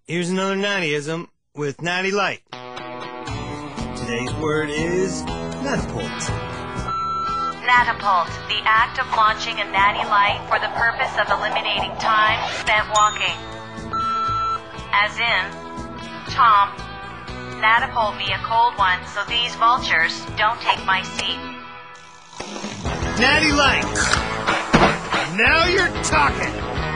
Here's another nattyism with natty light. Today's word is natapult. Natapult, the act of launching a natty light for the purpose of eliminating time spent walking. As in, Tom, natapult me a cold one so these vultures don't take my seat. Natty light! Now you're talking!